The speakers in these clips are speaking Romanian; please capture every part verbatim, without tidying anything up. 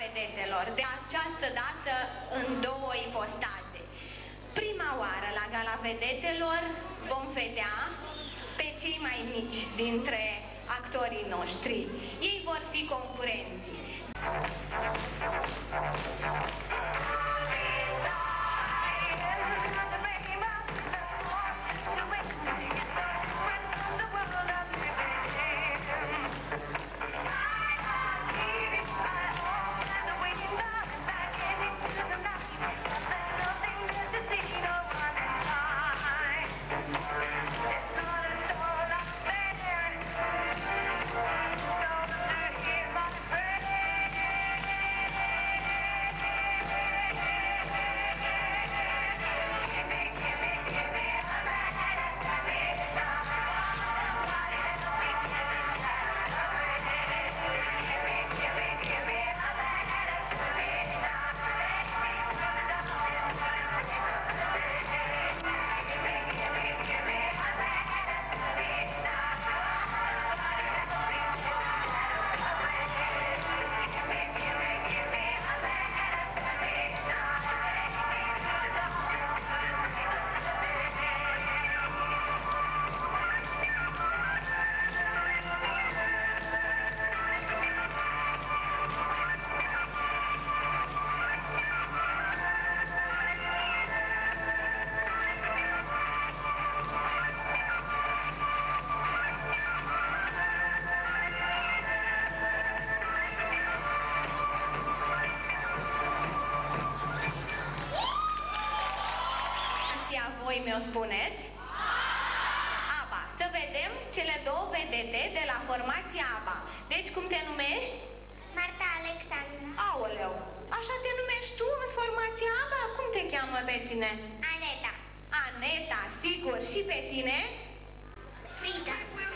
vedetelor, de această dată în două ipostaze. Prima oară la Gala Vedetelor vom vedea pe cei mai mici dintre actorii noștri. Ei vor fi concurenții. Voi mi-o spuneți? ABBA. Să vedem cele două vedete de la formația ABBA. Deci cum te numești? Marta Alexandra. Aoleu, așa te numești tu în formația ABBA? Cum te cheamă pe tine? Aneta. Aneta, sigur. Și pe tine? Frida.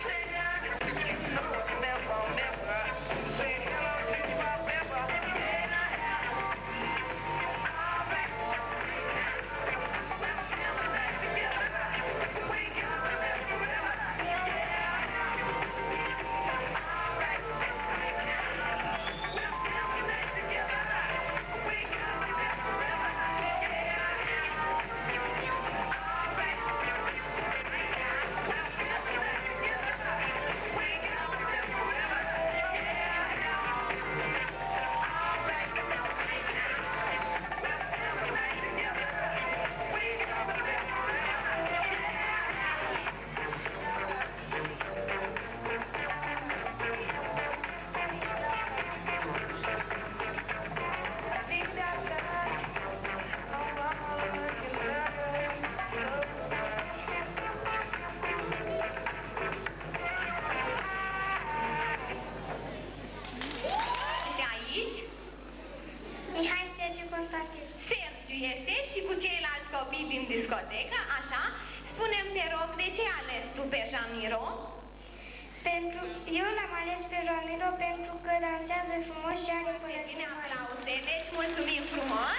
Sergiu este și cu ceilalți copii din discotecă, așa? Spune-mi, te rog, de ce ai ales tu pe Jamiro? Pentru... Eu l-am ales pe Jamiro pentru că dansează frumos și are până Bine, aplauze, deci mulțumim frumos!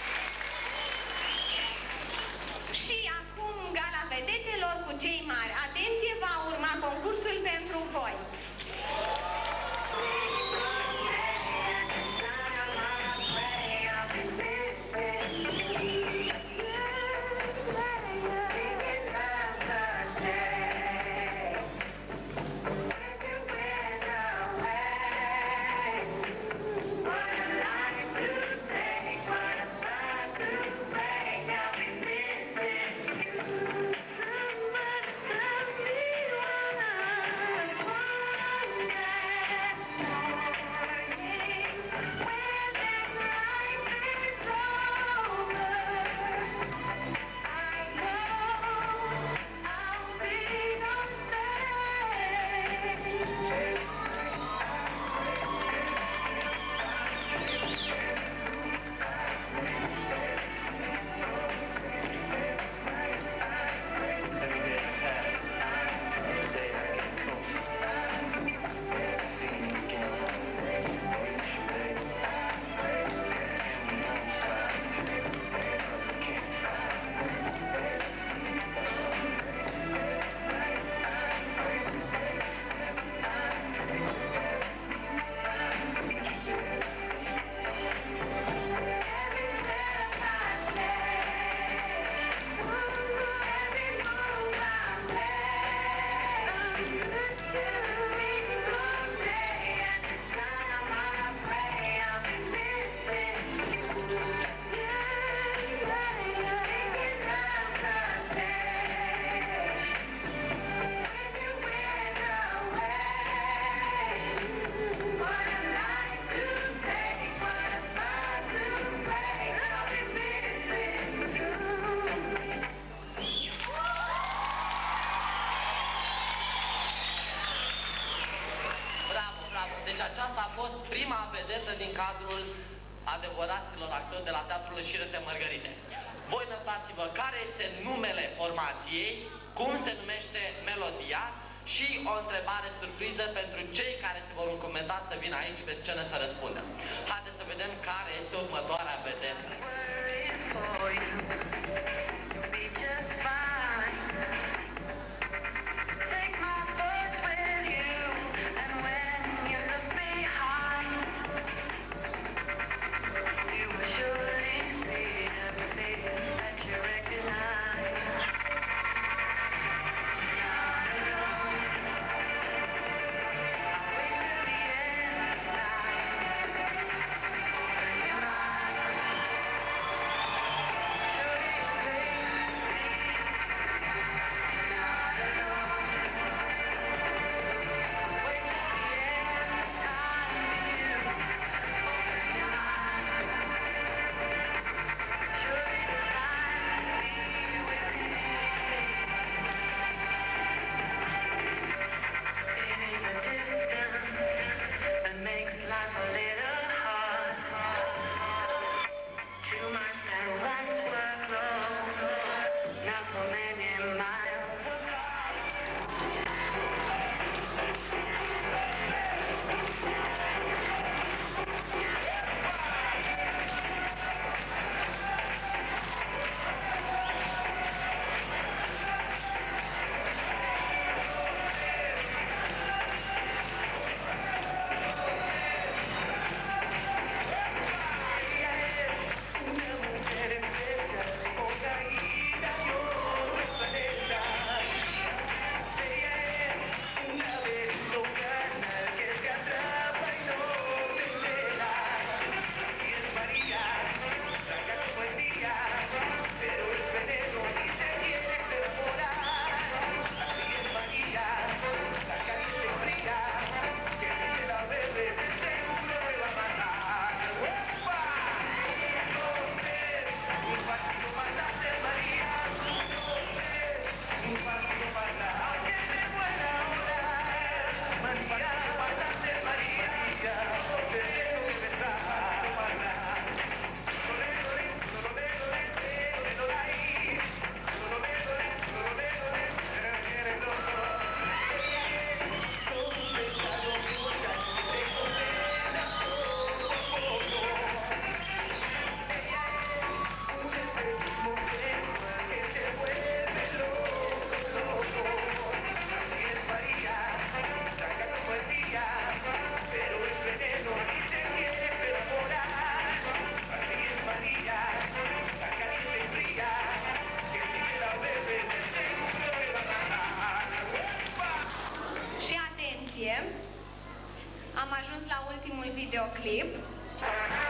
Și acum Gala Vedetelor cu cei mari. Atenție, va urma concursul pentru voi! Deci aceasta a fost prima vedetă din cadrul adevăraților actori de la Teatrul Ieșire de Mărgărite. Voi lăsați-vă care este numele formației, cum se numește melodia și o întrebare surpriză pentru cei care se vor încomanda să vină aici pe scenă să răspundă. Haideți să vedem care este următoarea vedetă. Am ajuns la ultimul videoclip.